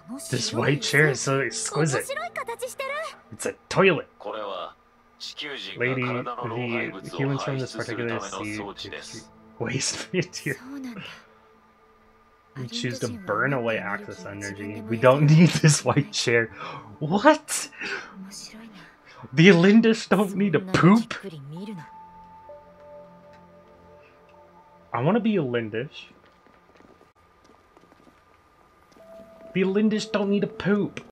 This white chair is so exquisite. It's a toilet. Lady, the humans from this particular seed waste material. We choose to burn away access energy. We don't need this white chair. What? The Allindish don't need to poop? I want to be Allindish. The Allindish don't need to poop.